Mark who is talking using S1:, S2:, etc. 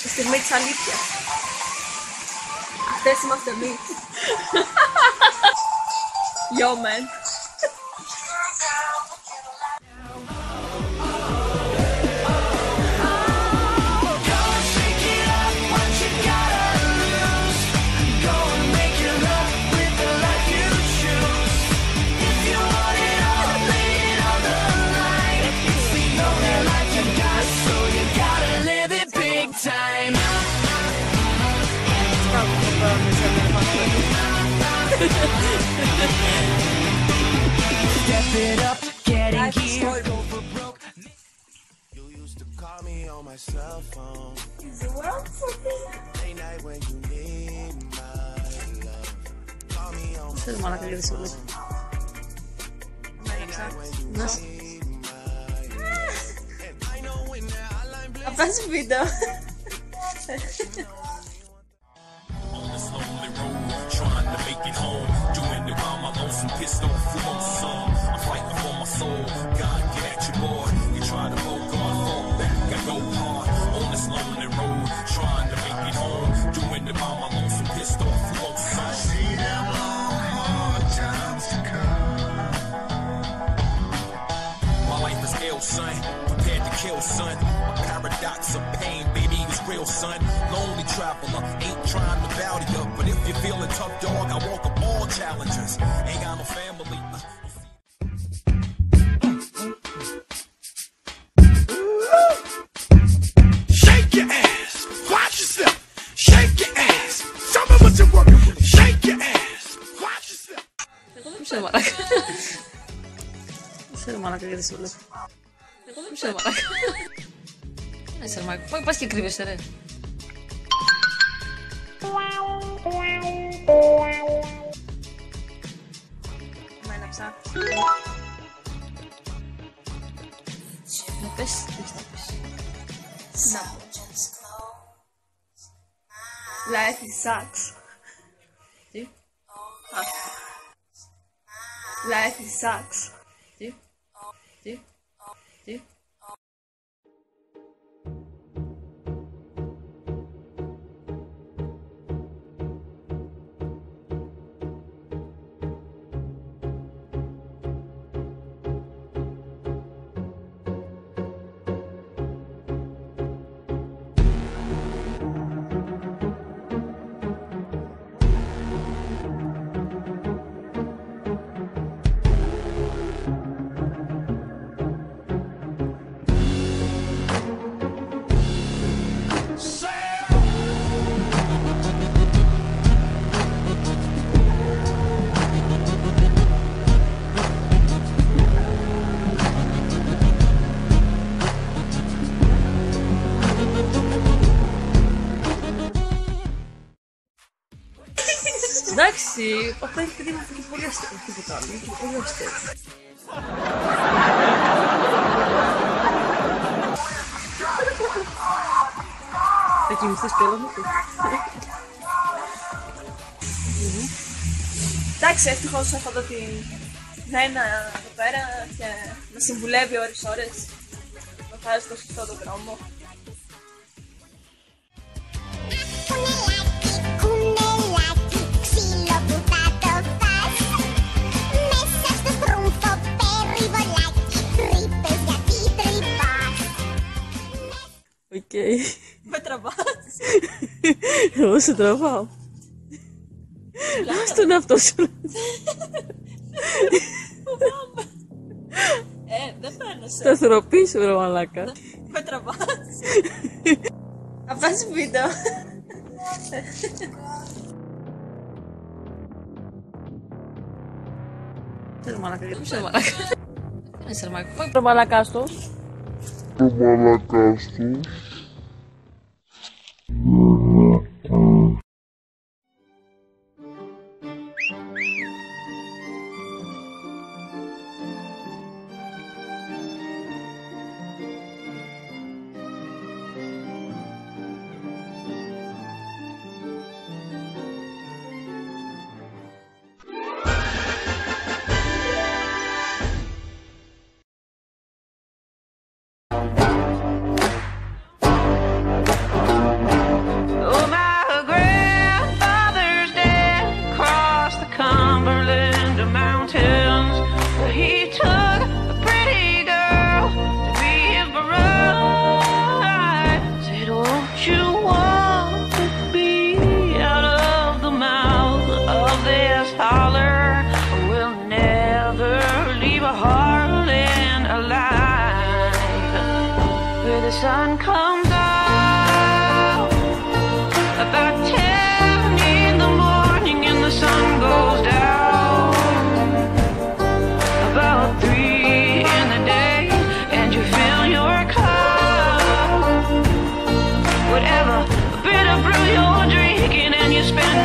S1: Στη στιγμή της αλήθειας. Αυτές είμαστε εμείς. Yo, man.
S2: Step it up, getting here over broke. You used to call me on my cell phone. Late night when you need my love. Call me on my
S1: Θέλω μαλάκα γιατί σου λέω. Θα πας βίντεο.
S3: Trying to make it home, doing it while my lonesome pissed off for my son. I'm fighting for my soul. God, get at your boy. You try to hold God, fall back. I go hard on this lonely road, trying to make it home, doing it while my lonesome pissed off for my son. See them long, hard times to come. My life is ill, son. Prepared to kill, son. A paradox of pain, baby, it's real, son. Lonely traveler, ain't trying to bow to you, but if you're feeling tough, dog, I walk up all challenges. Ain't got no family.
S2: shake your ass. Watch yourself. Shake your ass. Show me what you're working with. Shake your ass. Watch yourself.
S1: Μη σε μαλάκα. Μη σε μαλάκα γιατί σου λέω. Μη σε μαλάκα. Μη σε μαλάκα. Πας και κρύβεσαι ρε. Μα έναψα. Να πες, τι θα πεις. Να πω. Life sucks. Τι? Α. Life sucks. Τι? Τι? Τι? Εντάξει, αυτό έχει παιδί μου και πολύ αστείο, τίποτα άλλο, και πολύ αστείο. Θα κοιμηθείς πέρα μου. Εντάξει, ευτυχώς έχω εδώ την Βένα εδώ πέρα και με συμβουλεύει ώρες. Με φάει στο σωστό το δρόμο. Οκ. Με τραβάς. Εγώ σε τραβάω. Λάς τον εαυτό σου. Φοβάμαι. Δεν φαίνεσαι. Σταθεροποιήσου ρε μαλάκα. Με τραβάς. Θα πας βίντεο. Θέλω μαλάκα, γιατί είσαι μαλάκα. Δεν είσαι μαλάκα. Πού είναι το μαλακάς του.
S4: Το μαλακάς του.
S2: spend